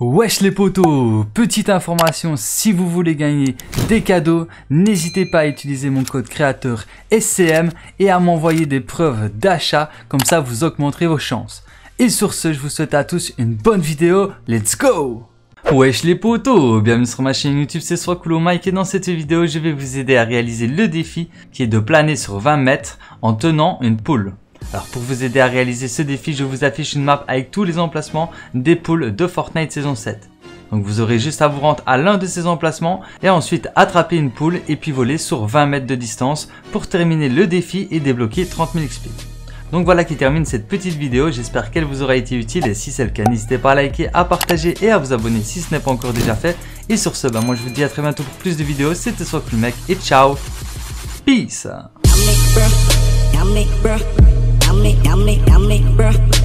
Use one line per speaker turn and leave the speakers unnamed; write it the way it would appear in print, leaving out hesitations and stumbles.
Wesh les potos, petite information, si vous voulez gagner des cadeaux, n'hésitez pas à utiliser mon code créateur SCM et à m'envoyer des preuves d'achat, comme ça vous augmenterez vos chances. Et sur ce, je vous souhaite à tous une bonne vidéo, let's go! Wesh les potos, bienvenue sur ma chaîne YouTube, c'est Swakoulo Mike et dans cette vidéo, je vais vous aider à réaliser le défi qui est de planer sur 20 mètres en tenant une poule. Alors pour vous aider à réaliser ce défi, je vous affiche une map avec tous les emplacements des poules de Fortnite saison 7. Donc vous aurez juste à vous rendre à l'un de ces emplacements et ensuite attraper une poule et puis voler sur 20 mètres de distance pour terminer le défi et débloquer 30 000 XP. Donc voilà qui termine cette petite vidéo, j'espère qu'elle vous aura été utile et si c'est le cas, n'hésitez pas à liker, à partager et à vous abonner si ce n'est pas encore déjà fait. Et sur ce, moi je vous dis à très bientôt pour plus de vidéos, c'était Swakoulo Mike et ciao, peace.
Yummy, bruh.